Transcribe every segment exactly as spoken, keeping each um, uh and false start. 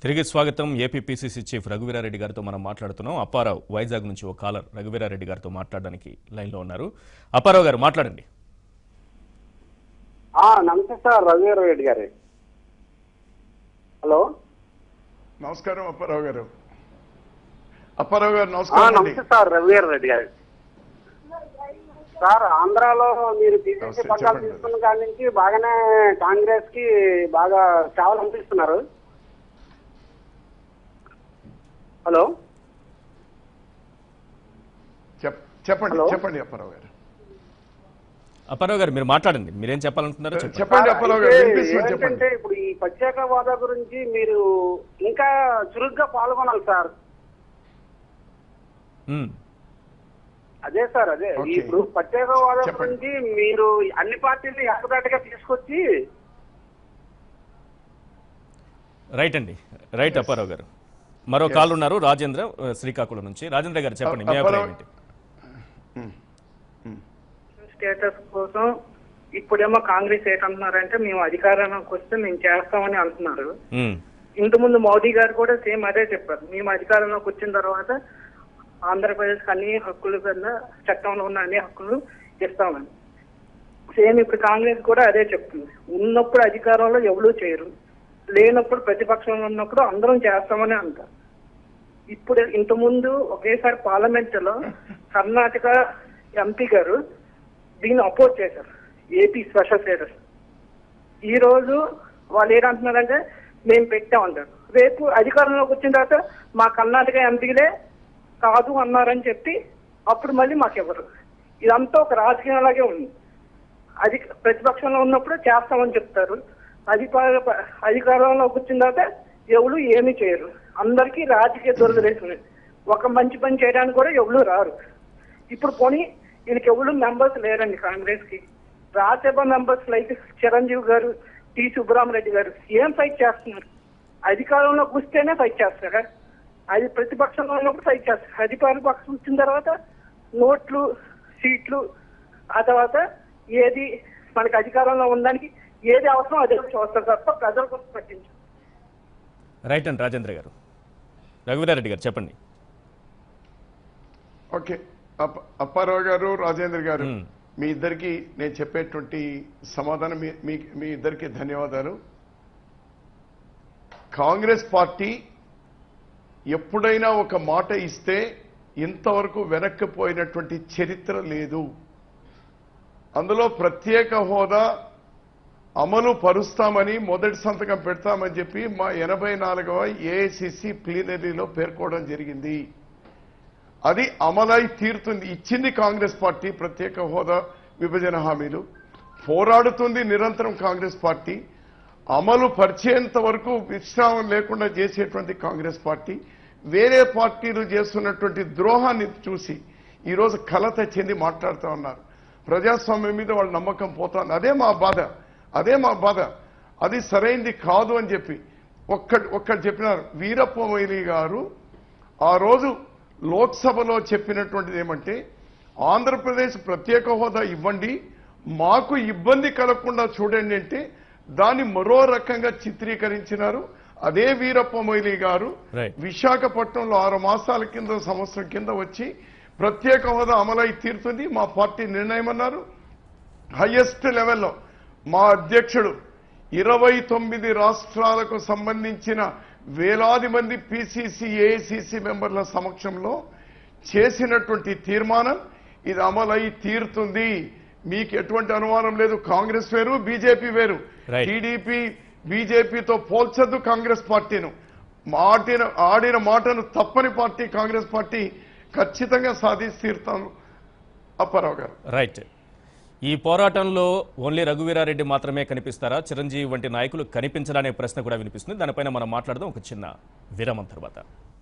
తిరిగి స్వాగతం. AP PCC chief Raghuveera Reddy గారితో మనం మాట్లాడుతున్నాం. అప్పారావు వైజాగ్ నుంచి ఒక కాలర్ రఘువీరారెడ్డి గారితో మాట్లాడడానికి లైన్లో ఉన్నారు. అప్పారావు గారు మాట్లాడండి. నమస్తే సార్ రఘువీరారెడ్డి గారు. హలో, నమస్కారం అప్పారావు గారు. అప్పారావు గారు నమస్కారం. నమస్తే సార్ రఘువీరారెడ్డి గారు. సార్, ఆంధ్రాలో మీరు పీసీసీ పగ్గాలు తీసుకున్న కాడి నుంచి బాగానే కాంగ్రెస్ కి బాగా సేవలు అందిస్తున్నారు. హలో చెప్పండి చెప్పండి అప్పారావు గారు. అప్పారావు గారు మీరు మాట్లాడండి, మీరేం చెప్పాలనుకున్నారో చెప్పండి అప్పారావు గారు. ఏంటంటే ఇప్పుడు ఈ ప్రత్యేక హోదా గురించి మీరు ఇంకా చురుగ్గా పాల్గొనాలి సార్. అదే సార్, అదే ఇప్పుడు ప్రత్యేక హోదా గురించి మీరు అన్ని పార్టీలు ఏకదాటిగా తీసుకొచ్చి. రైట్ అండి, రైట్ అప్పారావు గారు. మరో కాల్ ఉన్నారు, రాజేంద్ర శ్రీకాకుళం నుంచి. రాజేంద్ర గారు చెప్పండి, మీ అభిప్రాయం ఏంటి? స్టేటస్ కోసం ఇప్పుడేమో కాంగ్రెస్ ఏంటంటున్నారంటే మేము అధికారంలోకి వస్తే మేము చేస్తామని అంటున్నారు. ఇంతకుముందు మోదీ గారు కూడా సేమ్ అదే చెప్పారు, మేము అధికారంలోకి వచ్చిన తర్వాత ఆంధ్రప్రదేశ్ అన్ని హక్కుల కింద చట్టంలో ఉన్న అన్ని హక్కులు ఇస్తామని. సేమ్ ఇప్పుడు కాంగ్రెస్ కూడా అదే చెప్తుంది. ఉన్నప్పుడు అధికారంలో ఎవరూ చేయరు, లేనప్పుడు ప్రతిపక్షంలో ఉన్నప్పుడు అందరం చేస్తామని అంటారు. ఇప్పుడు ఇంతకుముందు ఒకేసారి పార్లమెంట్ లో కర్ణాటక ఎంపీ గారు దీన్ని అపోజ్ చేశారు, ఏపీ స్పెషల్ స్టేటస్. ఈ రోజు వాళ్ళు ఏంటంటున్నారంటే మేము పెట్టామంటారు, రేపు అధికారంలోకి వచ్చిన తర్వాత మా కర్ణాటక ఎంపీలే కాదు అన్నారని చెప్పి అప్పుడు మళ్ళీ మాకు ఇవ్వరు. ఇదంతా ఒక రాజకీయం లాగే ఉంది. అది ప్రతిపక్షంలో ఉన్నప్పుడు చేస్తామని చెప్తారు, అధికార అధికారంలోకి వచ్చిన తర్వాత ఎవరు ఏమీ చేయరు. అందరికీ రాజకీయ దురదలేస్తుంది. ఒక మంచి పని చేయడానికి కూడా ఎవరు రారు. ఇప్పుడు పోనీ వీళ్ళకి ఎవరు మెంబర్స్ లేరండి కాంగ్రెస్ కి. రాజ్యసభ మెంబర్స్ లైక్ చిరంజీవి గారు, టి సుబ్బరామరెడ్డి గారు ఏం ఫైట్ చేస్తున్నారు? అధికారంలోకి వస్తేనే ఫైట్ చేస్తారా? అది ప్రతిపక్షంలో ఉన్నప్పుడు ఫైట్ చేస్తారు. అధికార పక్షం వచ్చిన తర్వాత నోట్లు, సీట్లు, ఆ తర్వాత ఏది మనకి అధికారంలో ఉండడానికి ఏది అవసరం అదే చూస్తారు తప్ప ప్రజల కోసం పట్టించారు. రైట్ అండి రాజేంద్ర గారు. రఘువీరారెడ్డి గారు చెప్పండి. ఓకే అప్పారావు గారు, రాజేంద్ర గారు, మీ ఇద్దరికి నేను చెప్పేటువంటి సమాధానం మీ మీ ఇద్దరికి ధన్యవాదాలు. కాంగ్రెస్ పార్టీ ఎప్పుడైనా ఒక మాట ఇస్తే ఇంతవరకు వెనక్కిపోయినటువంటి చరిత్ర లేదు. అందులో ప్రత్యేక హోదా అమలు పరుస్తామని మొదటి సంతకం పెడతామని చెప్పి మా ఎనభై నాలుగవ ఏఐసిసి ప్లీనరీలో పేర్కోవడం జరిగింది. అది అమలై తీరుతుంది. ఇచ్చింది కాంగ్రెస్ పార్టీ ప్రత్యేక హోదా, విభజన హామీలు. పోరాడుతుంది నిరంతరం కాంగ్రెస్ పార్టీ. అమలు పరిచేంత వరకు విశ్రామం లేకుండా చేసేటువంటి కాంగ్రెస్ పార్టీ వేరే పార్టీలు చేస్తున్నటువంటి ద్రోహాన్ని చూసి ఈరోజు కలత చెంది మాట్లాడుతూ ఉన్నారు. ప్రజాస్వామ్యం మీద వాళ్ళ నమ్మకం పోతుంది. అదే మా బాధ, అదే మా బాధ. అది సరైంది కాదు అని చెప్పి ఒక్కటి ఒక్కటి చెప్పినారు. వీరప్ప మొయిలీ గారు ఆ రోజు లోక్సభలో చెప్పినటువంటిది ఏమంటే, ఆంధ్రప్రదేశ్ ప్రత్యేక హోదా ఇవ్వండి, మాకు ఇబ్బంది కలగకుండా చూడండి అంటే దాన్ని మరో రకంగా చిత్రీకరించినారు. అదే వీరప్ప మొయిలీ గారు విశాఖపట్నంలో ఆరు మాసాల కింద సంవత్సరం కింద వచ్చి ప్రత్యేక హోదా అమలై తీరుతుంది మా పార్టీ నిర్ణయం అన్నారు. హైయెస్ట్ లెవెల్లో మా అధ్యక్షుడు ఇరవై తొమ్మిది రాష్ట్రాలకు సంబంధించిన వేలాది మంది పిసిసి, ఏఐసిసి మెంబర్ల సమక్షంలో చేసినటువంటి తీర్మానం ఇది అమలై తీరుతుంది. మీకు ఎటువంటి అనుమానం లేదు. కాంగ్రెస్ వేరు, బీజేపీ వేరు. టీడీపీ బీజేపీతో పోల్చద్దు కాంగ్రెస్ పార్టీను. మాటిన ఆడిన మాటను తప్పని పార్టీ కాంగ్రెస్ పార్టీ. ఖచ్చితంగా సాధించి తీరుతాను అప్పారావు గారు. రైట్. ఈ పోరాటంలో ఓన్లీ రఘువీరారెడ్డి మాత్రమే కనిపిస్తారా, చిరంజీవి వంటి నాయకులు కనిపించడానే ప్రశ్న కూడా వినిపిస్తుంది. దానిపైన మనం మాట్లాడదాం ఒక చిన్న విరామం తర్వాత.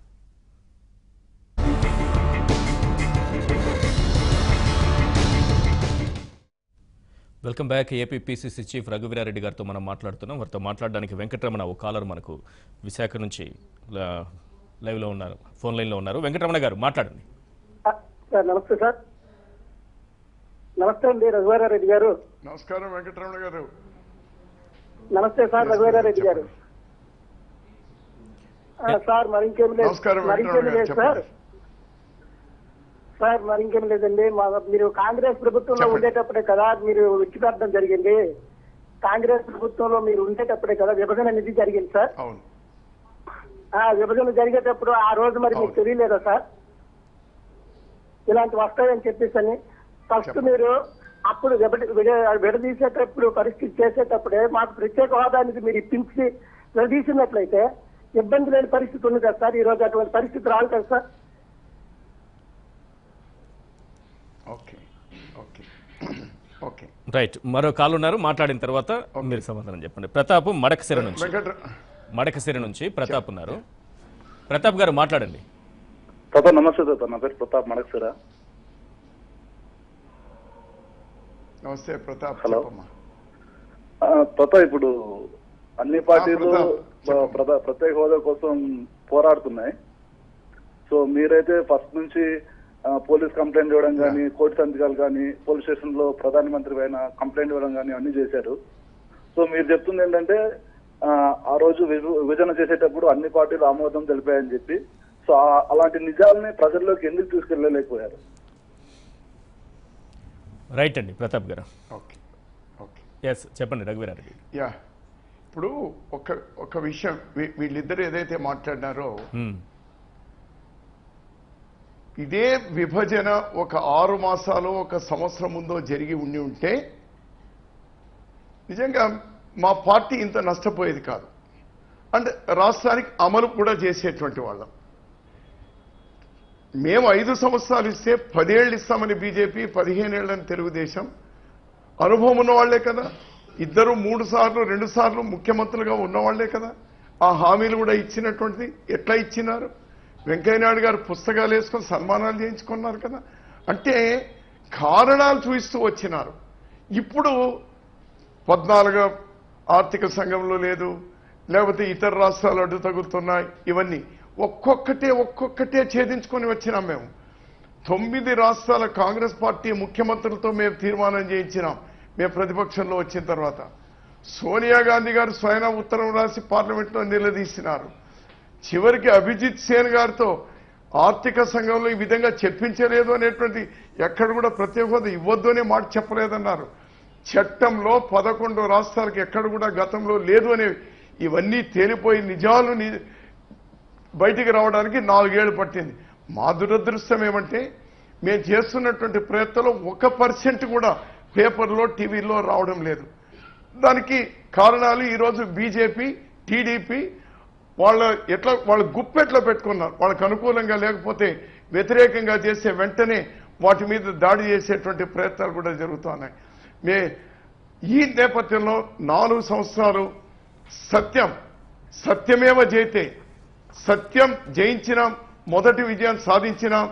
Welcome back. AP PCC chief Raghuveera Reddy గారితో మనం మాట్లాడుతున్నాం. వారితో మాట్లాడడానికి వెంకటరమణ ఓ కాలర్ మనకు విశాఖ నుంచి లైవ్లో ఉన్నారు, ఫోన్ లైన్లో ఉన్నారు. వెంకటరమణ గారు మాట్లాడండి. నమస్తే సార్. నమస్తే అండి రఘువీరారెడ్డి గారు. నమస్కారం వెంకటరమణ గారు. నమస్తే సార్ రఘువీరారెడ్డి గారు. సార్ మరి ఇంకేం లేదు నమస్కారం మరి ఇంకేం వెంకటరమణ గారు, లేదు సార్ చెప్పండి. సార్ మరి ఇంకేం లేదండి మా మీరు కాంగ్రెస్ ప్రభుత్వంలో చెప్పండి. ఉండేటప్పుడే కదా మీరు విడిచిపెట్టడం జరిగింది. కాంగ్రెస్ ప్రభుత్వంలో మీరు ఉండేటప్పుడే కదా విభజన నిధి జరిగింది సార్. అవును ఆ విభజన జరిగేటప్పుడు ఆ రోజు మరి మీకు అవును. తెలియలేదా సార్ ఇలాంటి వస్తాయని చెప్పేసి అని? ఫస్ట్ చెప్పండి. మీరు అప్పుడు విభజ విడ- విడదీసేటప్పుడు పరిస్థితి చేసేటప్పుడే మాకు ప్రత్యేక హోదానికి మీరు ఇప్పించి విడదీసినట్లయితే ఇబ్బంది లేని పరిస్థితి ఉంది కదా సార్. ఈ రోజు అటువంటి పరిస్థితి రాదు కదా sir. Okay okay okay right, మరో కాల్ ఉన్నారు, మాట్లాడిన తర్వాత మీరు సమాధానం చెప్పండి. ప్రతాప్ మడకసిర నుంచి వెంకట మడకసిర నుంచి ప్రతాప్ ఉన్నారు. ప్రతాప్ గారు మాట్లాడండి. తాత నమస్తే తాత, నా పేరు ప్రతాప్ మడకసిర. నమస్తే ప్రతాప్, హలో. చెప్పమ్మా. ఆ, తాత ఇప్పుడు అన్ని పార్టీలు ప్రతాప్, చెప్పండి. ప్రధా- ప్రత్యేక హోదా కోసం పోరాడుతున్నాయి. సో మీరైతే ఫస్ట్ నుంచి ఆ, పోలీస్ కంప్లైంట్ ఇవ్వడం కానీ, కోర్టు సంతకాలు కానీ, పోలీస్ స్టేషన్ లో ప్రధానమంత్రి పైన కంప్లైంట్ ఇవ్వడం కానీ అన్ని చేశారు. సో మీరు చెప్తుంది ఏంటంటే ఆ, ఆ రోజు విభ- విభజన చేసేటప్పుడు అన్ని పార్టీలు ఆమోదం తెలిపాయని చెప్పి, సో ఆ- అలాంటి నిజాలని ప్రజల్లోకి ఎందుకు తీసుకెళ్ళలేకపోయారు? రైట్ అండి ప్రతాప్ గారు. ఓకే ఓకే ఎస్ చెప్పండి రఘువీరారెడ్డి. యా ఇప్పుడు ఒక ఒక విషయం వీ- వీళ్ళిద్దరు ఏదైతే మాట్లాడినారో మ్మ్. ఇదే విభజన ఒక ఆరు మాసాలు ఒక సంవత్సరం ముందో జరిగి ఉండి ఉంటే నిజంగా మా పార్టీ ఇంత నష్టపోయేది కాదు. అండ్ రాష్ట్రానికి అమలు కూడా చేసేటువంటి వాళ్ళం. మేము ఐదు సంవత్సరాలు ఇస్తే పదేళ్ళు ఇస్తామని బీజేపీ, పదిహేనేళ్ళని తెలుగుదేశం. అనుభవం ఉన్న వాళ్లే కదా, ఇద్దరు మూడు సార్లు రెండు సార్లు ముఖ్యమంత్రులుగా ఉన్నవాళ్లే కదా. ఆ హామీలు కూడా ఇచ్చినటువంటిది ఎట్లా ఇచ్చినారు? వెంకయ్యనాయుడు గారు పుస్తకాలు వేసుకొని సన్మానాలు చేయించుకున్నారు కదా. అంటే కారణాలు చూపిస్తూ వచ్చినారు. ఇప్పుడు పద్నాలుగో ఆర్థిక సంఘంలో లేదు, లేకపోతే ఇతర రాష్ట్రాలు అడ్డు తగులుతున్నాయి, ఇవన్నీ ఒక్కొక్కటే ఒక్కొక్కటే ఛేదించుకొని వచ్చినాం. మేము తొమ్మిది రాష్ట్రాల కాంగ్రెస్ పార్టీ ముఖ్యమంత్రులతో మేము తీర్మానం చేయించినాం. మేము ప్రతిపక్షంలో వచ్చిన తర్వాత సోనియా గాంధీ గారు స్వయం ఉత్తరం రాసి పార్లమెంట్లో నిలదీసినారు. చివరికి అభిజిత్ సేన్ గారితో ఆర్థిక సంఘంలో ఈ విధంగా చెప్పించలేదు అనేటువంటి ఎక్కడ కూడా ప్రత్యేక హోదా ఇవ్వద్దు అనే మాట చెప్పలేదన్నారు. చట్టంలో పదకొండు రాష్ట్రాలకు ఎక్కడ కూడా గతంలో లేదు అనే ఇవన్నీ తేలిపోయి నిజాలు ని- బయటికి రావడానికి నాలుగేళ్లు పట్టింది. మా దురదృష్టం ఏమంటే మేము చేస్తున్నటువంటి ప్రయత్నంలో ఒక పర్సెంట్ కూడా పేపర్లో టీవీలో రావడం లేదు. దానికి కారణాలు ఈరోజు బీజేపీ, టీడీపీ వాళ్ళ ఎట్లా వాళ్ళ గుప్పెట్లో పెట్టుకున్నారు. వాళ్ళకు అనుకూలంగా లేకపోతే వ్యతిరేకంగా చేసే వెంటనే వాటి మీద దాడి చేసేటువంటి ప్రయత్నాలు కూడా జరుగుతున్నాయి. మే ఈ నేపథ్యంలో నాలుగు సంవత్సరాలు సత్యం సత్యమేవ జయితే, సత్యం జయించినాం, మొదటి విజయం సాధించినాం.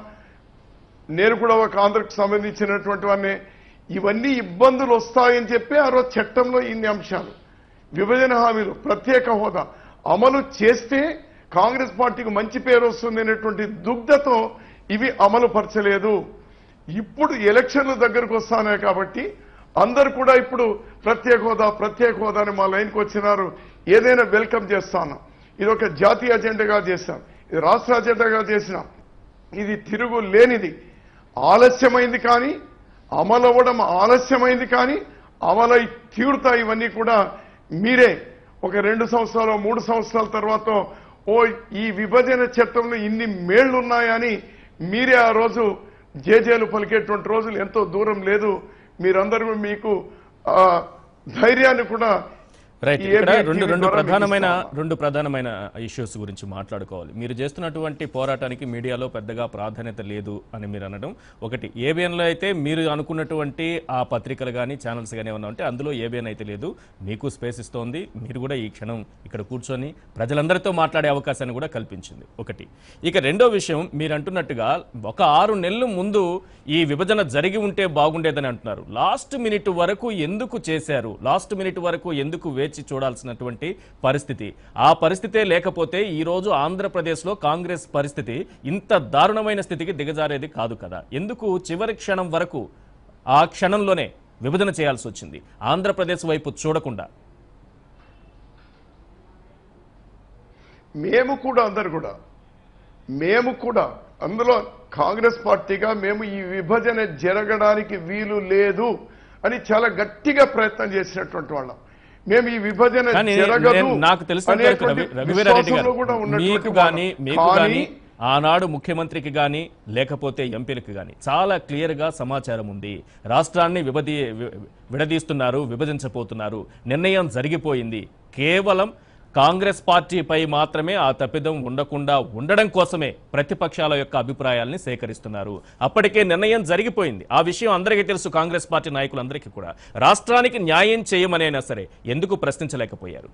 నేను కూడా ఒక ఆంధ్రకు సంబంధించినటువంటి వాడిని. ఇవన్నీ ఇబ్బందులు వస్తాయని చెప్పి ఆ రోజు చట్టంలో ఇన్ని అంశాలు, విభజన హామీలు, ప్రత్యేక హోదా అమలు చేస్తే కాంగ్రెస్ పార్టీకి మంచి పేరు వస్తుంది అనేటువంటి దుగ్ధతో ఇవి అమలు పరచలేదు. ఇప్పుడు ఎలక్షన్లు దగ్గరకు వస్తానే కాబట్టి అందరు కూడా ఇప్పుడు ప్రత్యేక హోదా ప్రత్యేక హోదా అని మా లైన్కి వచ్చినారు. ఏదైనా వెల్కమ్ చేస్తాను. ఇది ఒక జాతీయ అజెండాగా చేశాం, ఇది రాష్ట్ర అజెండాగా చేసినాం. ఇది తిరుగు లేనిది. ఆలస్యమైంది కానీ అమలు అవ్వడం ఆలస్యమైంది కానీ అమలై తీరుతాయి. ఇవన్నీ కూడా మీరే ఒక రెండు సంవత్సరాలు మూడు సంవత్సరాల తర్వాత ఓ ఈ విభజన చట్టంలో ఇన్ని మేళ్లున్నాయని మీరే ఆ రోజు జేజేలు పలికేటువంటి రోజులు ఎంతో దూరం లేదు. మీరందరూ మీకు ఆ ధైర్యాన్ని కూడా రైట్, ఈ ఇక్కడ ఏబిఎన్ రెండు టీవీ రెండు ద్వారా ప్రధానమైన మీకు ఇస్తాను. రెండు ప్రధానమైన ఇష్యూస్ గురించి మాట్లాడుకోవాలి. మీరు చేస్తున్నటువంటి పోరాటానికి మీడియాలో పెద్దగా ప్రాధాన్యత లేదు అని మీరు అనడం ఒకటి. ఏబిఎన్లో అయితే మీరు అనుకున్నటువంటి ఆ పత్రికలు కానీ ఛానల్స్ కానీ ఏమన్నా ఉంటే అందులో ఏబిఎన్ అయితే లేదు, మీకు స్పేస్ ఇస్తోంది. మీరు కూడా ఈ క్షణం ఇక్కడ కూర్చొని ప్రజలందరితో మాట్లాడే అవకాశాన్ని కూడా కల్పించింది ఒకటి. ఇక రెండో విషయం, మీరు అంటున్నట్టుగా ఒక ఆరు నెలల ముందు ఈ విభజన జరిగి ఉంటే బాగుండేదని అంటున్నారు. లాస్ట్ మినిట్ వరకు ఎందుకు చేశారు? లాస్ట్ మినిట్ వరకు ఎందుకు వేచి చూడాల్సినటువంటి పరిస్థితి? ఆ పరిస్థితే లేకపోతే ఈ రోజు ఆంధ్రప్రదేశ్లో కాంగ్రెస్ పరిస్థితి ఇంత దారుణమైన స్థితికి దిగజారేది కాదు కదా. ఎందుకు చివరి క్షణం వరకు ఆ క్షణంలోనే విభజన చేయాల్సి వచ్చింది ఆంధ్రప్రదేశ్ వైపు చూడకుండా? మేము కూడా అందరు కూడా మేము కూడా అందులో కాంగ్రెస్ పార్టీగా మేము ఈ విభజన జరగడానికి వీలు లేదు అని చాలా గట్టిగా ప్రయత్నం చేసినటువంటి వాళ్ళం. మేము ఈ విభజన కానీ జరగదు నేను- నాకు తెలిసిన వరకు రవి- రఘువీరారెడ్డి గారు కూడా మీకు ఉన్నటువంటి గాని వాళ్ళం. మీకు కానీ గాని ఆనాడు ముఖ్యమంత్రికి గాని లేకపోతే ఎంపీలకు గాని చాలా క్లియర్ గా సమాచారం ఉంది. రాష్ట్రాన్ని విభజీ వి- విడదీస్తున్నారు, విభజించబోతున్నారు, నిర్ణయం జరిగిపోయింది. కేవలం కాంగ్రెస్ పార్టీపై మాత్రమే ఆ తప్పిదం ఉండకుండా ఉండడం కోసమే ప్రతిపక్షాల యొక్క అభిప్రాయాల్ని సేకరిస్తున్నారు. అప్పటికే నిర్ణయం జరిగిపోయింది. ఆ విషయం అందరికీ తెలుసు. కాంగ్రెస్ పార్టీ నాయకులందరికీ కూడా రాష్ట్రానికి న్యాయం చేయమనైనా సరే ఎందుకు ప్రశ్నించలేకపోయారు?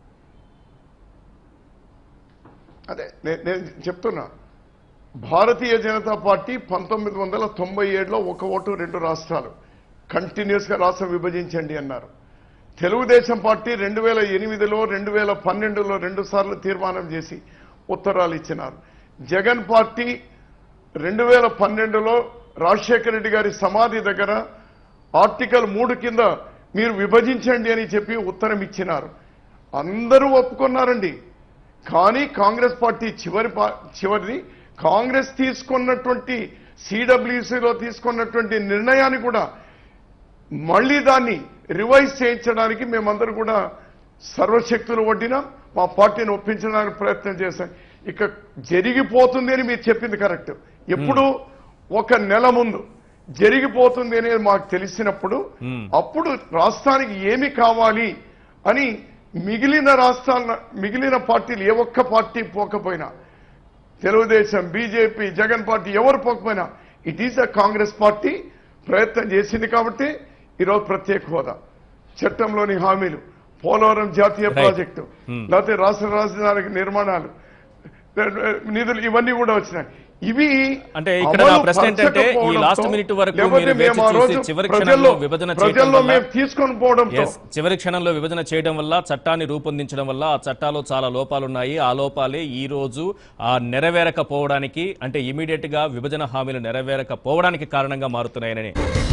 అదే నే- నేను చెప్తున్నా, భారతీయ జనతా పార్టీ పంతొమ్మిది వందల తొంభై ఏడులో ఒక ఓటు రెండు రాష్ట్రాలు కంటిన్యూస్ గా రాష్ట్రం విభజించండి అన్నారు. తెలుగుదేశం పార్టీ రెండు వేల ఎనిమిదిలో రెండు వేల పన్నెండులో రెండు సార్లు తీర్మానం చేసి ఉత్తరాలు ఇచ్చినారు. జగన్ పార్టీ రెండు వేల పన్నెండులో రాజశేఖర రెడ్డి గారి సమాధి దగ్గర ఆర్టికల్ మూడు కింద మీరు విభజించండి అని చెప్పి ఉత్తరం ఇచ్చినారు. అందరూ ఒప్పుకున్నారండి. కానీ కాంగ్రెస్ పార్టీ చివరి పా- చివరిది కాంగ్రెస్ తీసుకున్నటువంటి సిడబ్ల్యూసీలో తీసుకున్నటువంటి నిర్ణయాన్ని కూడా మళ్ళీ దాన్ని రివైజ్ చేయించడానికి మేమందరూ కూడా సర్వశక్తులు వడ్డినాం. మా పార్టీని ఒప్పించడానికి ప్రయత్నం చేశాం. ఇక జరిగిపోతుంది అని మీరు చెప్పింది కరెక్ట్. ఎప్పుడు ఒక నెల ముందు జరిగిపోతుంది అనేది మాకు తెలిసినప్పుడు అప్పుడు రాష్ట్రానికి ఏమి కావాలి అని మిగిలిన రాష్ట్రాల మిగిలిన పార్టీలు ఏ ఒక్క పార్టీ పోకపోయినా, తెలుగుదేశం, బీజేపీ, జగన్ పార్టీ ఎవరు పోకపోయినా, it is a Congress party ప్రయత్నం చేసింది కాబట్టి ఈరోజు ప్రత్యేక హోదా, చట్టంలోని హామీలు, పోలవరం జాతీయ ప్రాజెక్టు, లేకపోతే రాష్ట్ర రాజధానికి నిర్మాణాలు, నిధులు ఇవన్నీ కూడా వచ్చినాయి. ఇవి అంటే ఇక్కడ నా ప్రశ్న ఏంటంటే ఈ లాస్ట్ మినిట్ వరకు మీరు వేచి చూసి చివరి క్షణంలో విభజన చేయడం వల్ల తీసుకొని పోవడం Yes, చివరి క్షణంలో విభజన చేయడం వల్ల, చట్టాన్ని రూపొందించడం వల్ల ఆ చట్టాల్లో చాలా లోపాలు ఉన్నాయి. ఆ లోపాలే ఈ రోజు ఆ నెరవేరకపోవడానికి, అంటే ఇమీడియట్ గా విభజన హామీలు నెరవేరకపోవడానికి కారణంగా మారుతున్నాయని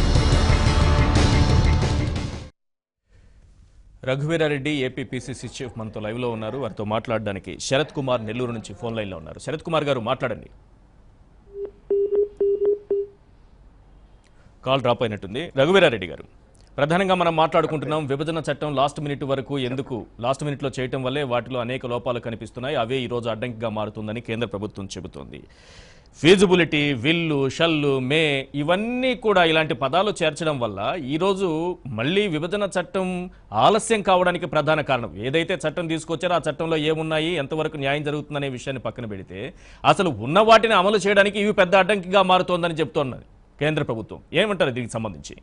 రఘువీరారెడ్డి ఏపీ పీసీసీ చీఫ్ మనతో లైవ్ లో ఉన్నారు. వారితో మాట్లాడడానికి శరత్ కుమార్ నెల్లూరు నుంచి ఫోన్ లైన్ లో ఉన్నారు. శరత్ కుమార్ గారు మాట్లాడండి. కాల్ డ్రాప్ అయినట్టుంది. రఘువీరారెడ్డి గారు, ప్రధానంగా మనం మాట్లాడుకుంటున్నాం విభజన చట్టం లాస్ట్ మినిట్ వరకు ఎందుకు లాస్ట్ మినిట్ లో చేయటం వల్లే వాటిలో అనేక లోపాలు కనిపిస్తున్నాయి, అవే ఈ రోజు అడ్డంకిగా మారుతుందని కేంద్ర ప్రభుత్వం చెబుతోంది. ఫీజిబిలిటీ, విల్లు, షల్లు, మే ఇవన్నీ కూడా ఇలాంటి పదాలు చేర్చడం వల్ల ఈరోజు మళ్ళీ విభజన చట్టం ఆలస్యం కావడానికి ప్రధాన కారణం. ఏదైతే చట్టం తీసుకొచ్చారో ఆ చట్టంలో ఏమున్నాయి, ఎంతవరకు న్యాయం జరుగుతుందనే విషయాన్ని పక్కన పెడితే అసలు ఉన్న వాటిని అమలు చేయడానికి ఇవి పెద్ద అడ్డంకిగా మారుతోందని చెప్తున్నది కేంద్ర ప్రభుత్వం. ఏమంటారు దీనికి సంబంధించి?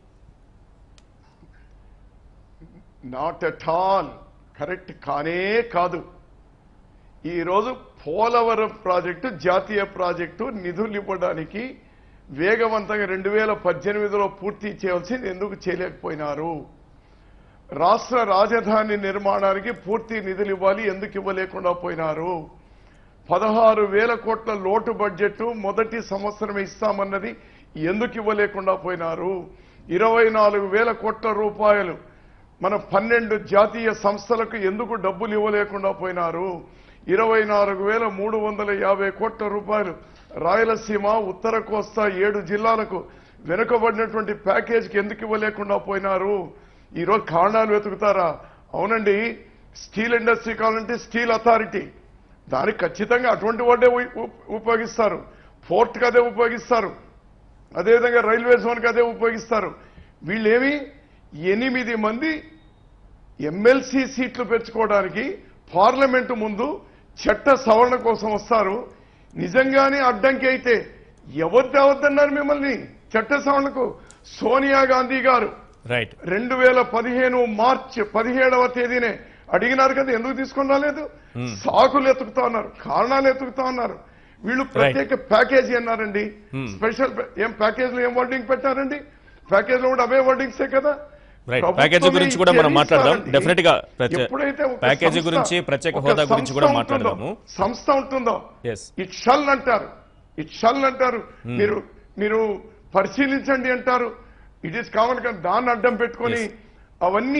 నాట్ ఎట్ ఆల్ కరెక్ట్ కానే కాదు. ఈరోజు పోలవరం ప్రాజెక్టు జాతీయ ప్రాజెక్టు నిధులు ఇవ్వడానికి వేగవంతంగా రెండు వేల పద్దెనిమిదిలో పూర్తి చేయవలసింది ఎందుకు చేయలేకపోయినారు? రాష్ట్ర రాజధాని నిర్మాణానికి పూర్తి నిధులు ఇవ్వాలి, ఎందుకు ఇవ్వలేకుండా పోయినారు? పదహారు వేల కోట్ల లోటు బడ్జెట్ మొదటి సంవత్సరం ఇస్తామన్నది ఎందుకు ఇవ్వలేకుండా పోయినారు? ఇరవై నాలుగు వేల కోట్ల రూపాయలు మన పన్నెండు జాతీయ సంస్థలకు ఎందుకు డబ్బులు ఇవ్వలేకుండా పోయినారు? ఇరవై నాలుగు వేల మూడు వందల యాభై కోట్ల రూపాయలు రాయలసీమ, ఉత్తర కోస్తా ఏడు జిల్లాలకు వెనుకబడినటువంటి ప్యాకేజీకి ఎందుకు ఇవ్వలేకుండా పోయినారు? ఈరోజు కారణాలు వెతుకుతారా? అవునండి, స్టీల్ ఇండస్ట్రీ కావాలంటే స్టీల్ అథారిటీ, దానికి ఖచ్చితంగా అటువంటి వాడే ఉపయోగిస్తారు. పోర్ట్కి అదే ఉపయోగిస్తారు, అదేవిధంగా రైల్వే జోన్కి అదే ఉపయోగిస్తారు. వీళ్ళేమి ఎనిమిది మంది ఎమ్మెల్సీ సీట్లు పెంచుకోవడానికి పార్లమెంటు ముందు చట్ట సవరణ కోసం వస్తారు. నిజంగానే అడ్డంకి అయితే ఎవరు తేవద్దన్నారు మిమ్మల్ని చట్ట సవరణకు? సోనియా గాంధీ గారు రైట్ రెండు వేల పదిహేను మార్చ్ పదిహేడవ తేదీనే అడిగినారు కదా, ఎందుకు తీసుకొని రాలేదు? సాకులు ఎత్తుకుతా ఉన్నారు, కారణాలు ఎత్తుకుతా ఉన్నారు. వీళ్ళు ప్రత్యేక ప్యాకేజీ అన్నారండి, స్పెషల్ ఏం ప్యాకేజీలో ఏం వర్డింగ్ పెట్టారండి? ప్యాకేజ్ లో కూడా అవే వర్డింగ్సే కదా. ప్యాకేజీ గురించి కూడా మనం మాట్లాడదాం. డెఫినెట్ గా ప్యాకేజీ గురించి, ప్రత్యేక హోదా గురించి కూడా మాట్లాడదాము. సంస్థ ఉంటుందో ఇట్ షల్ అంటారు, ఇట్ షల్ అంటారు. మీరు మీరు పరిశీలించండి అంటారు. ఇట్ ఈస్ కావాలి కానీ దాన్ని అడ్డం పెట్టుకొని అవన్నీ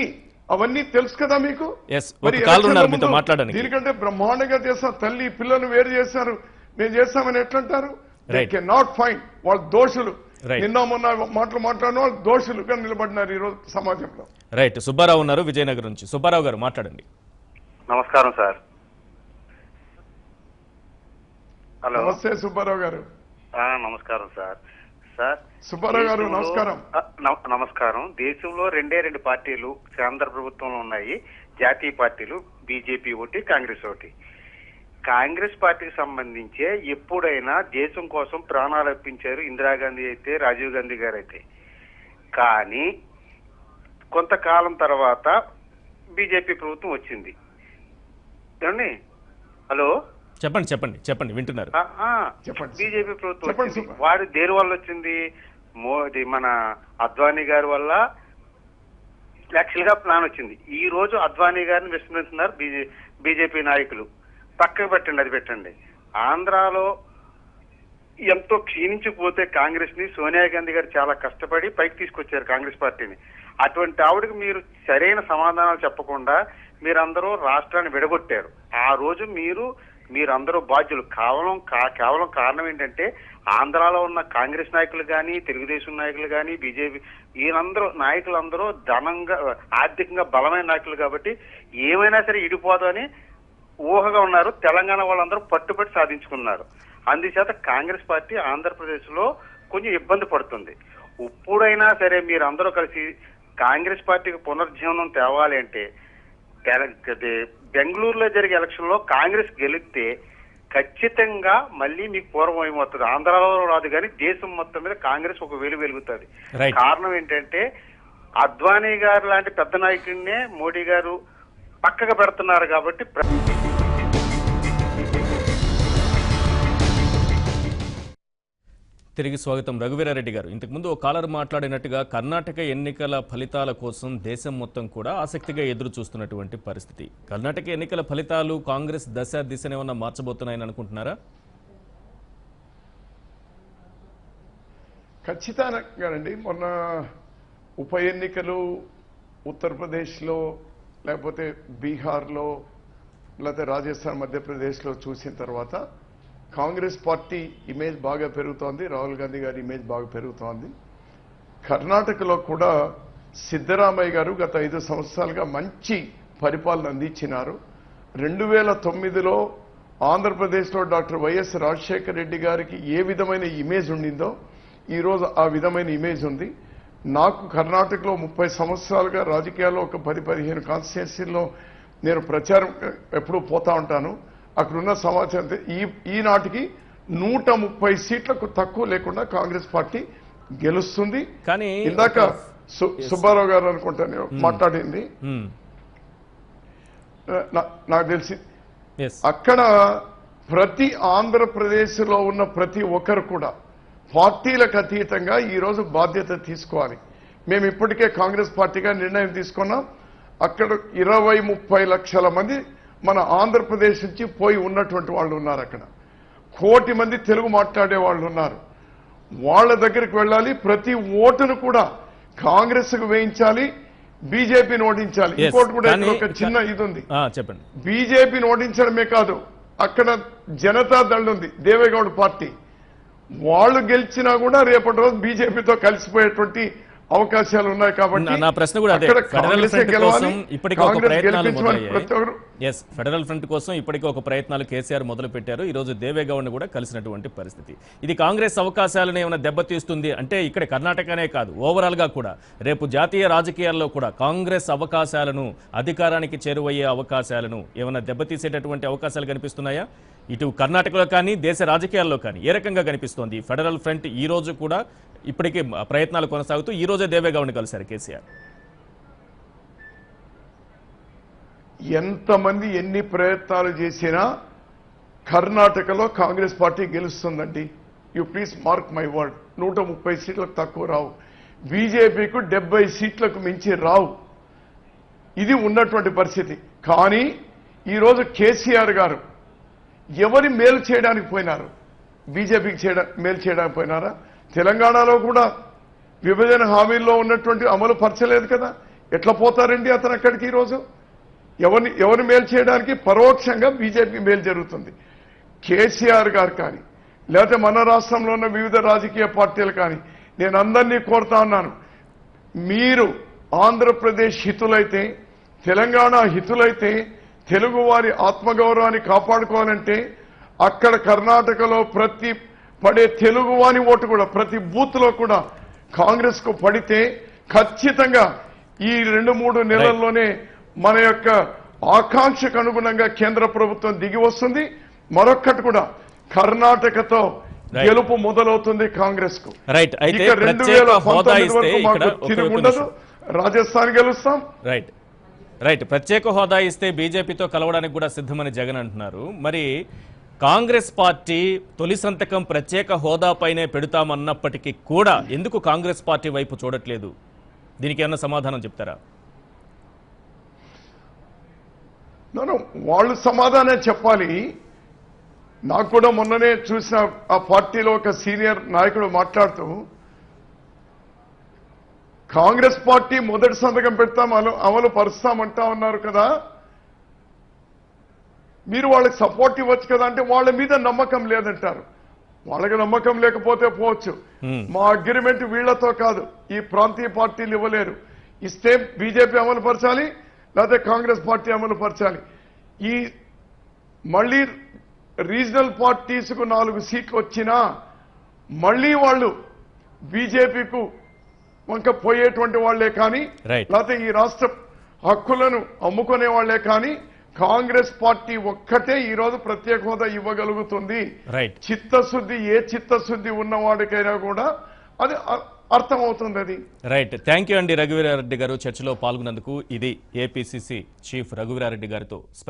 అవన్నీ తెలుసు కదా మీకు. Yes, ఒక కాల్ ఉన్నారు మీతో మాట్లాడడానికి. దీనికంటే బ్రహ్మాండంగా చేస్తారు. తల్లి పిల్లలు వేరు చేశారు, మేము చేస్తామని ఎట్లంటారు? They can not find. వాళ్ళు దోషులు. నిన్న మొన్న మాటలు మాట్లాడిన వాళ్ళు దోషులుగా నిలబడినారు ఈ రోజు సమాజంలో. రైట్. సుబ్బారావు ఉన్నారు విజయనగరం నుంచి. సుబ్బారావు గారు మాట్లాడండి. నమస్కారం సార్. హలో, నమస్తే సుబ్బారావు గారు. నమస్కారం సార్. సార్ సుబ్బారావు గారు నమస్కారం. నమస్కారం. దేశంలో రెండే రెండు పార్టీలు కేంద్ర ప్రభుత్వంలో ఉన్నాయి. జాతీయ పార్టీలు బీజేపీ ఒకటి, కాంగ్రెస్ ఒకటి. కాంగ్రెస్ పార్టీకి సంబంధించే ఎప్పుడైనా దేశం కోసం ప్రాణాలు అర్పించారు ఇందిరాగాంధీ అయితే, రాజీవ్ గాంధీ గారు అయితే. కానీ కొంతకాలం తర్వాత బీజేపీ ప్రభుత్వం వచ్చింది. ఏమండి? హలో, చెప్పండి చెప్పండి చెప్పండి వింటున్నారు. బీజేపీ ప్రభుత్వం వచ్చింది. వాడు దేని వల్ల వచ్చింది? మోదీ మన అద్వానీ గారి వల్ల యాక్చువల్ గా ప్లాన్ వచ్చింది. ఈ రోజు అద్వానీ గారిని విస్మరిస్తున్నారు బీజేపీ నాయకులు. పక్కకు పెట్టండి, అది పెట్టండి. ఆంధ్రాలో ఎంతో క్షీణించిపోతే కాంగ్రెస్ ని సోనియా గాంధీ గారు చాలా కష్టపడి పైకి తీసుకొచ్చారు కాంగ్రెస్ పార్టీని. అటువంటి ఆవిడకి మీరు సరైన సమాధానాలు చెప్పకుండా మీరందరూ రాష్ట్రాన్ని విడగొట్టారు. ఆ రోజు మీరు మీరందరూ బాధ్యులు. కేవలం కేవలం కారణం ఏంటంటే ఆంధ్రాలో ఉన్న కాంగ్రెస్ నాయకులు కానీ, తెలుగుదేశం నాయకులు కానీ, బీజేపీ వీళ్ళందరూ నాయకులందరూ ధనంగా ఆర్థికంగా బలమైన నాయకులు కాబట్టి ఏమైనా సరే ఇడిపోదని ఊహగా ఉన్నారు. తెలంగాణ వాళ్ళందరూ పట్టుబట్టి సాధించుకున్నారు. అందుచేత కాంగ్రెస్ పార్టీ ఆంధ్రప్రదేశ్ లో కొంచెం ఇబ్బంది పడుతుంది. ఇప్పుడైనా సరే మీరందరూ కలిసి కాంగ్రెస్ పార్టీకి పునర్జీవనం తేవాలి అంటే బెంగళూరులో జరిగే ఎలక్షన్ లో కాంగ్రెస్ గెలిస్తే ఖచ్చితంగా మళ్ళీ మీకు పూర్వం ఏమవుతుంది, ఆంధ్రాలో రాదు కానీ దేశం మొత్తం మీద కాంగ్రెస్ ఒక వెలు వెలుగుతుంది. కారణం ఏంటంటే అద్వానీ గారు లాంటి పెద్ద నాయకుడినే మోడీ గారు పక్కగా పెడుతున్నారు కాబట్టి. తిరిగి స్వాగతం. రఘువీరారెడ్డి గారు, ఇంతకుముందు ఒక కాలర్ మాట్లాడినట్టుగా కర్ణాటక ఎన్నికల ఫలితాల కోసం దేశం మొత్తం కూడా ఆసక్తిగా ఎదురు చూస్తున్నటువంటి పరిస్థితి. కర్ణాటక ఎన్నికల ఫలితాలు కాంగ్రెస్ దశ దిశనేమన్నా మార్చబోతున్నాయని అనుకుంటున్నారా? ఖచ్చితంగానండి. మొన్న ఉప ఎన్నికలు ఉత్తరప్రదేశ్లో, లేకపోతే బీహార్లో, లేకపోతే రాజస్థాన్, మధ్యప్రదేశ్లో చూసిన తర్వాత కాంగ్రెస్ పార్టీ ఇమేజ్ బాగా పెరుగుతోంది. రాహుల్ గాంధీ గారి ఇమేజ్ బాగా పెరుగుతోంది. కర్ణాటకలో కూడా సిద్ధరామయ్య గారు గత ఐదు సంవత్సరాలుగా మంచి పరిపాలన అందించినారు. రెండు వేల తొమ్మిదిలో ఆంధ్రప్రదేశ్లో డాక్టర్ వైఎస్ రాజశేఖర రెడ్డి గారికి ఏ విధమైన ఇమేజ్ ఉండిందో ఈరోజు ఆ విధమైన ఇమేజ్ ఉంది. నాకు కర్ణాటకలో ముప్పై సంవత్సరాలుగా రాజకీయాల్లో ఒక పది పదిహేను కాన్స్టిట్యున్సీల్లో నేను ప్రచారం ఎప్పుడూ పోతా ఉంటాను. అక్కడున్న సమాచారం ఈ ఈనాటికి నూట ముప్పై సీట్లకు తక్కువ లేకుండా కాంగ్రెస్ పార్టీ గెలుస్తుంది. కానీ ఇందాక సుబ్బారావు గారు అనుకుంటాను మాట్లాడింది, నాకు తెలిసి అక్కడ ప్రతి ఆంధ్రప్రదేశ్ లో ఉన్న ప్రతి ఒక్కరు కూడా పార్టీలకు అతీతంగా ఈరోజు బాధ్యత తీసుకోవాలి. మేము ఇప్పటికే కాంగ్రెస్ పార్టీగా నిర్ణయం తీసుకున్నాం. అక్కడ ఇరవై ముప్పై లక్షల మంది మన ఆంధ్రప్రదేశ్ నుంచి పోయి ఉన్నటువంటి వాళ్ళు ఉన్నారు. అక్కడ కోటి మంది తెలుగు మాట్లాడే వాళ్ళు ఉన్నారు. వాళ్ళ దగ్గరికి వెళ్ళాలి. ప్రతి ఓటును కూడా కాంగ్రెస్ కు వేయించాలి, బీజేపీని ఓడించాలి. ఇంకోటి కూడా ఒక చిన్న ఇది ఉంది, చెప్పండి. బీజేపీని ఓడించడమే కాదు, అక్కడ జనతా దళ్ ఉంది, దేవేగౌడ పార్టీ. వాళ్ళు గెలిచినా కూడా రేపటి రోజు బీజేపీతో కలిసిపోయేటువంటి అవకాశాలు ఉన్నాయి. కాబట్టి నా ప్రశ్న కూడా అదే. ఫెడరల్ ఫ్రంట్ కోసం ఇప్పటికీ ఒక ప్రయత్నాలు మొదలయ్యాయి. ఎస్, ఫెడరల్ ఫ్రంట్ కోసం ఇప్పటికీ ఒక ప్రయత్నాలు కేసీఆర్ మొదలు పెట్టారు. ఈ రోజు దేవేగౌడ్ని కూడా కలిసినటువంటి పరిస్థితి. ఇది కాంగ్రెస్ అవకాశాలను ఏమైనా దెబ్బతీస్తుంది అంటే ఇక్కడ కర్ణాటకనే కాదు, ఓవరాల్ గా కూడా రేపు జాతీయ రాజకీయాల్లో కూడా కాంగ్రెస్ అవకాశాలను, అధికారానికి చేరువయ్యే అవకాశాలను ఏమైనా దెబ్బతీసేటటువంటి అవకాశాలు కనిపిస్తున్నాయా? ఇటు కర్ణాటకలో కానీ దేశ రాజకీయాల్లో కానీ ఏ రకంగా కనిపిస్తోంది? ఫెడరల్ ఫ్రంట్ ఈ రోజు కూడా ఇప్పటికీ ప్రయత్నాలు కొనసాగుతూ ఈ రోజే దేవేగౌడ్ని కలిశారు కేసీఆర్. ఎంతమంది ఎన్ని ప్రయత్నాలు చేసినా కర్ణాటకలో కాంగ్రెస్ పార్టీ గెలుస్తుందండి. You please mark my word. నూట ముప్పై సీట్లకు తక్కువ రావు. బీజేపీకు డెబ్బై సీట్లకు మించి రావు. ఇది ఉన్నటువంటి పరిస్థితి. కానీ ఈరోజు కేసీఆర్ గారు ఎవరి మేలు చేయడానికి పోయినారు? బీజేపీకి చేయడం మేలు చేయడానికి పోయినారా? తెలంగాణలో కూడా విభజన హామీల్లో ఉన్నటువంటి అమలు పరచలేదు కదా. ఎట్లా పోతారండి అతను అక్కడికి ఈరోజు? ఎవరిని ఎవరిని మేలు చేయడానికి? పరోక్షంగా బీజేపీ మేలు జరుగుతుంది. కేసీఆర్ గారు కానీ లేకపోతే మన రాష్ట్రంలో ఉన్న వివిధ రాజకీయ పార్టీలు కానీ నేను అందరినీ కోరుతా ఉన్నాను, మీరు ఆంధ్రప్రదేశ్ హితులైతే, తెలంగాణ హితులైతే, తెలుగు వారి ఆత్మగౌరవాన్ని కాపాడుకోవాలంటే అక్కడ కర్ణాటకలో ప్రతి పడే తెలుగు వాని ఓటు కూడా ప్రతి బూత్ లో కూడా కాంగ్రెస్ కు పడితే ఖచ్చితంగా ఈ రెండు మూడు నెలల్లోనే మన యొక్క ఆకాంక్షకు అనుగుణంగా కేంద్ర ప్రభుత్వం దిగి వస్తుంది. మరొక్కటి కూడా కర్ణాటకతో గెలుపు మొదలవుతుంది కాంగ్రెస్ కు. రైట్. అయితే ఇక రెండు వేల పంతొమ్మిది వరకు మాకు తిరుగుండదు, రాజస్థాన్ గెలుస్తాం. రైట్ రైట్ ప్రత్యేక హోదా ఇస్తే బీజేపీతో కలవడానికి కూడా సిద్ధమని జగన్ అంటున్నారు. మరి కాంగ్రెస్ పార్టీ తొలి సంతకం ప్రత్యేక హోదాపైనే పెడతామన్నప్పటికీ కూడా ఎందుకు కాంగ్రెస్ పార్టీ వైపు చూడట్లేదు? దీనికి ఏమన్నా సమాధానం చెప్తారా? నన్ను వాళ్ళు సమాధానం చెప్పాలి. నాకు కూడా మొన్ననే చూసిన ఆ పార్టీలో ఒక సీనియర్ నాయకుడు మాట్లాడుతూ, కాంగ్రెస్ పార్టీ మొదటి సంతకం పెడతాం అమలు అమలు పరుస్తామంటా ఉన్నారు కదా, మీరు వాళ్ళకి సపోర్ట్ ఇవ్వచ్చు కదా అంటే వాళ్ళ మీద నమ్మకం లేదంటారు. వాళ్ళకి నమ్మకం లేకపోతే పోవచ్చు. మా అగ్రిమెంట్ వీళ్లతో కాదు, ఈ ప్రాంతీయ పార్టీలు ఇవ్వలేరు. ఇస్తే బీజేపీ అమలు పరచాలి, లేకపోతే కాంగ్రెస్ పార్టీ అమలు పరచాలి. ఈ మళ్ళీ రీజనల్ పార్టీస్కు నాలుగు సీట్లు వచ్చినా మళ్ళీ వాళ్ళు బీజేపీకు వంక పోయేటువంటి వాళ్లే కానీ, లేకపోతే ఈ రాష్ట్ర హక్కులను అమ్ముకునే వాళ్లే కానీ కాంగ్రెస్ పార్టీ ఒక్కటే ఈ రోజు ప్రత్యేక హోదా ఇవ్వగలుగుతుంది. చిత్తశుద్ధి, ఏ చిత్తశుద్ధి ఉన్నవాడికైనా కూడా అది అర్థమవుతుంది. అది రైట్. థ్యాంక్ యూ అండి రఘువీరారెడ్డి గారు చర్చలో పాల్గొన్నందుకు. ఇది ఏపీసీసీ చీఫ్ రఘువీరారెడ్డి గారితో